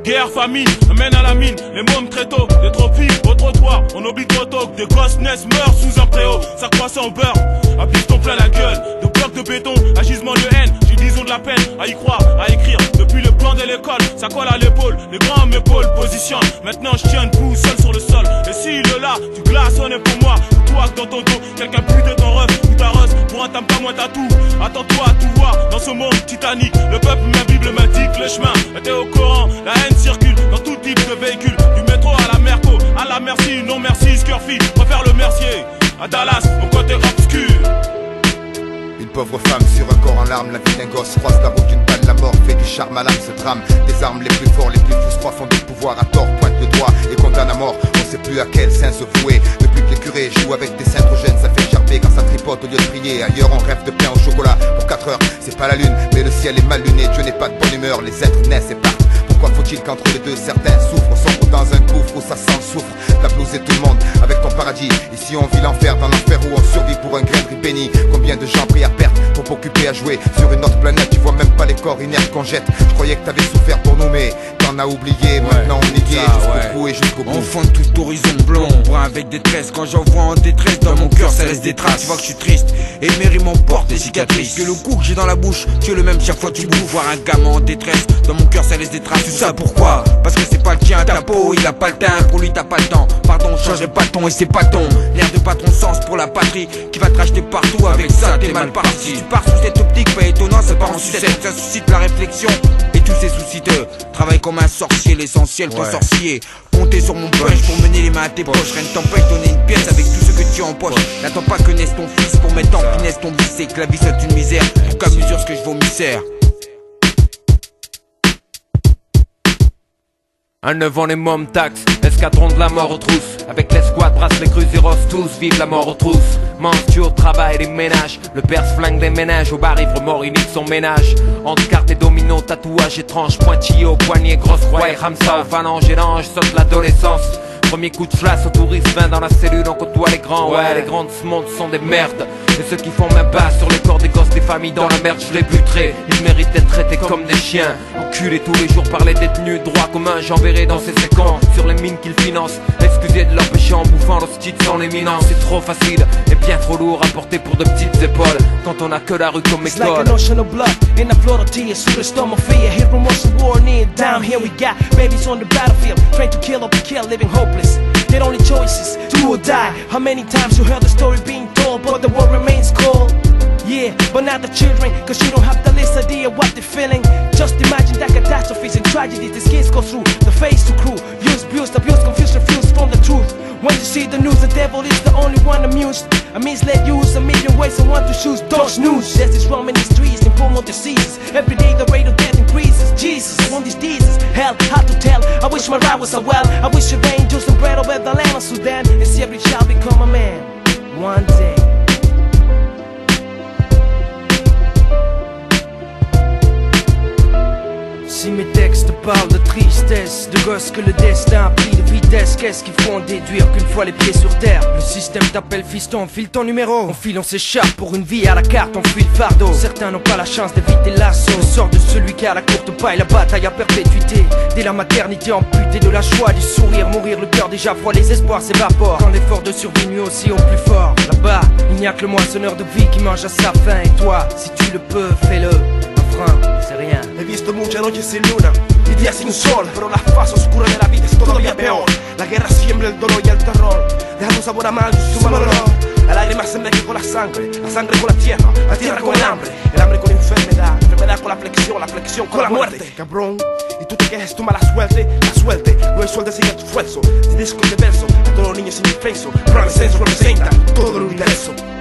Guerre, famine, mène à la mine. Les mômes très tôt, des trophies au trottoir. On oublie trop tôt que des gosses naissent, meurent sous un préau. Ça croisse en beurre, applique ton plein la gueule. De blocs de béton, un gisement de haine. J'ai 10 ans de la peine, à y croire, à écrire. Depuis le plan de l'école, ça colle à l'épaule. Les grands m'épaulent, positionnent. Maintenant je tiens debout, seul sur le sol. Et s'il est là, tu glaçonnes pour moi. Toi que dans ton dos, quelqu'un pue de ton ref ou ta rose. Pour un pas moins t'as tout. Attends-toi à tout voir dans ce monde titanique. Le peuple, ma Bible m'indique le chemin. Était au Coran, la haine circule dans tout type de véhicule. Du métro à la Merco, à la merci, non merci, Scurfy. Préfère le Mercier, à Dallas, au côté obscur. Une pauvre femme sur un corps en larmes, la vie d'un gosse croise la route d'une balle, la mort fait du charme à l'âme, ce drame. Les armes les plus forts, les plus fous croient font des pouvoirs à tort, pointe le doigt et condamne à mort. On sait plus à quel saint se vouer. Depuis que les curés jouent avec des cintrogènes, ça fait gerber quand ça tripote au lieu de prier. Ailleurs on rêve de pain au chocolat pour 4 heures. C'est pas la lune, mais le ciel est mal luné. Dieu n'est pas de bonne humeur, les êtres naissent et partent. Pourquoi faut-il qu'entre les deux certains souffrent? On sombre dans un gouffre où ça sent le soufre. T'as blousé tout le monde avec ton paradis. Ici on vit l'enfer, dans l'enfer où on survit pour un grain de riz béni. Combien de gens pris à perte pour occupés à jouer sur une autre planète? Tu vois même pas les corps inertes qu'on jette. Je croyais que t'avais souffert pour nous mais t'en as oublié. Maintenant on est gay jusqu'au cou et jusqu'au bout. On fond tout horizon blond, brun avec détresse. Quand j'en vois en détresse, dans mon cœur ça laisse des traces. Tu vois que je suis triste et mes rimes emportent des cicatrices. Que le coup que j'ai dans la bouche, tu es le même chaque fois que tu bouffes. Voir un gamin en détresse, dans mon cœur ça laisse des traces. Tout ça pourquoi? Parce que c'est pas le tien, ta peau, il a pas le teint. Pour lui t'as pas le temps, pardon, je changerai pas ton et c'est pas ton l'air de patron sens pour la patrie qui va te racheter partout. Avec ça t'es mal parti. Si tu pars sous cette optique pas étonnant, ça part en sucette. Ça suscite la réflexion et tous ces soucis de travail comme un sorcier. L'essentiel ton sorcier. Comptez sur mon punch pour mener les mains à tes poches. Rien ne t'empêche de donner une pièce avec tout ce que tu as en poche. N'attends pas que naisse ton fils pour mettre en finesse ton vice. Et que la vie soit une misère, pour qu'à mesure ce que je vomissère. Un 9 ans les mômes taxent, escadron de la mort aux trousses. Avec l'escouade brasse les cruzeros tous, vive la mort aux trousses. Mange-tu au travail les ménages, le père se flingue des ménages. Au bar ivre mort il nique son ménage. Entre cartes et dominos, tatouage étrange, pointillé au poignet, grosse croix et ramsa aux phalanges et l'ange, saute l'adolescence. Premier coup de flash au touriste, 20 dans la cellule, on côtoie les grands. Ouais, les grands de ce monde sont des merdes. Et ceux qui font ma base sur les corps des gosses des familles dans la merde, je les buterai. Ils méritent d'être traités comme des chiens. Enculés tous les jours par les détenus, droit commun, j'enverrai dans ces séquences sur les mines qu'ils financent. Excusez de leur péché en bouffant l'hostie sans l'éminence. C'est trop facile et bien trop lourd à porter pour de petites épaules quand on a que la rue comme école. Like an ocean of blood in a flood of tears. Through the storm of fear, here from us a war near. Down here we got babies on the battlefield, trying to kill or be killed, living hopeless. Their only choices, do or die. How many times you heard the story being told, but the world remains cold. Yeah, but not the children, cause you don't have the least idea what they're feeling. Just imagine that catastrophes and tragedies these kids go through. The face to crew, use, abuse, confused, refused from the truth. When you see the news, the devil is the only one amused. A misled use, a million ways on what to choose. Don't snooze, there's this wrong in these streets, informal diseases. Every day the rate of death increases. Jesus, on these diseases, hell, hard to tell. I wish my ride was so well. I wish it rained juice and bread over the land of Sudan. And see every child become a man, one day. Si mes textes parlent de tristesse, de gosses que le destin a pris de vitesse, qu'est-ce qu'ils font déduire qu'une fois les pieds sur terre, le système t'appelle fiston, file ton numéro. On file, on s'échappe pour une vie à la carte, on fuit le fardeau. Certains n'ont pas la chance d'éviter l'assaut. Le sort de celui qui a la courte paille, la bataille à perpétuité. Dès la maternité amputée de la joie du sourire, mourir le cœur déjà froid, les espoirs s'évaporent. Quand l'effort de survie nuit aussi au plus fort. Là-bas, il n'y a que le moissonneur de vie qui mange à sa faim. Et toi, si tu le peux, fais-le. C'est rien. He visto muchas noches sin luna y días sin sol, pero la faz oscura de la vida es todavía peor. La guerra siembra el dolor y el terror, dejando un sabor amargo y su mal olor. La lágrima se mezcla con la sangre con la tierra con el hambre con enfermedad, enfermedad con la flexión con la muerte. Cabrón, y tú te quejas tu mala suerte, la suerte no es suerte sin esfuerzo. De disco de verso, a todos los niños indefensos, Brown Sense representa todo el universo.